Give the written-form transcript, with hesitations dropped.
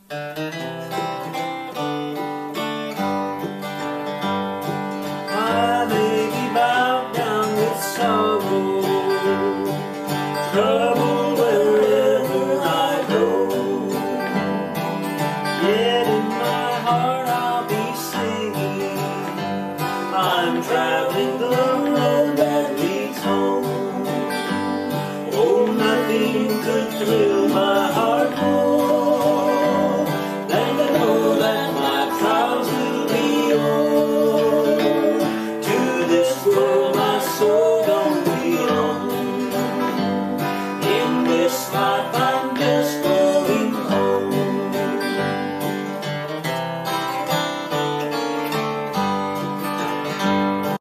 I may be bowed down with sorrow, trouble wherever I go, yet in my heart I'll be singing. I'm traveling the road that leads home. Oh, nothing could thrill